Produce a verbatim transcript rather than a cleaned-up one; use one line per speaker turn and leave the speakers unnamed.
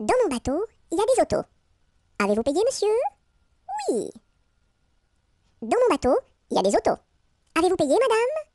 Dans mon bateau, il y a des autos. Avez-vous payé, monsieur? Oui. Dans mon bateau, il y a des autos. Avez-vous payé, madame?